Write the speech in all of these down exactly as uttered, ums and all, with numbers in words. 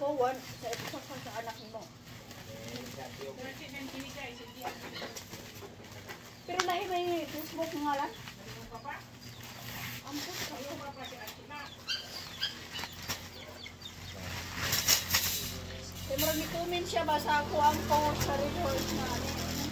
ako, one, sa isa sa, sa anak mo. Pero lahi may Facebook nga lang. Ampun kayo. Kaya marang ni-comment siya ba sa ako ang post sa resource na ano.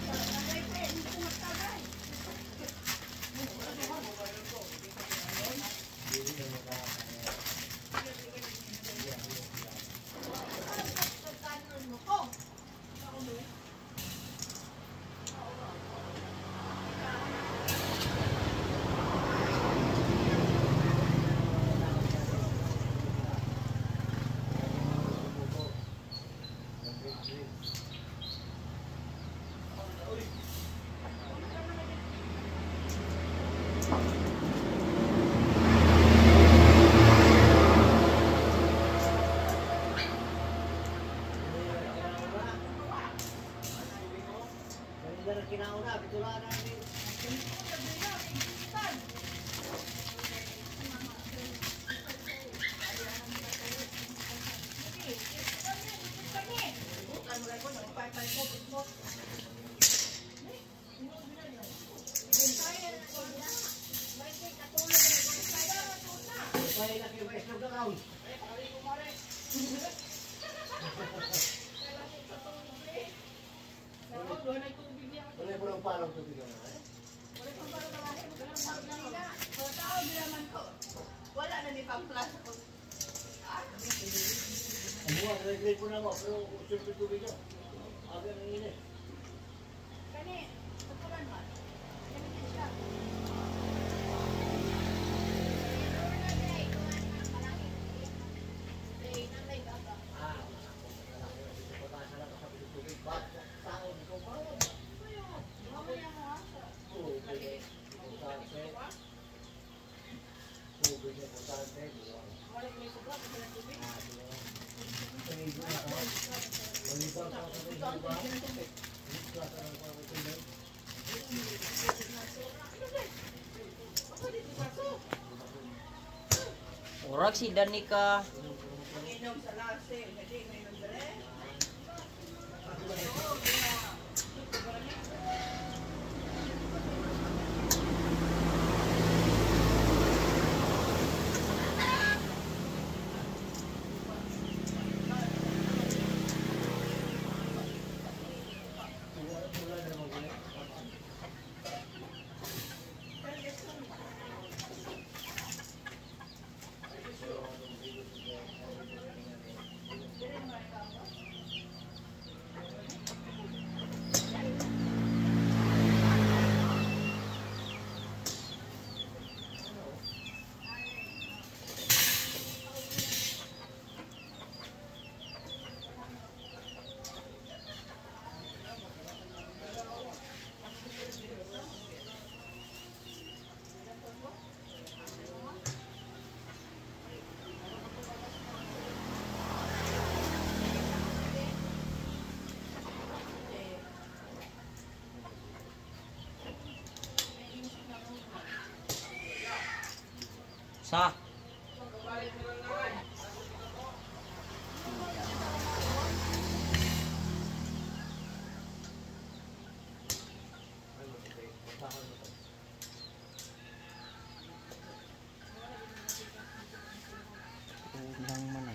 Kinauna, bitulaan namin. Wala po ng parang tubig naman, eh? Wala pang parang naman, eh? Wala na ni pang-plus ako. Ang buwan, nag-grade po naman, pero siyempre tubig nyo. Aga nang init. Kani, pagkaman man. Kani siya. Orang si Danica. Sa lang man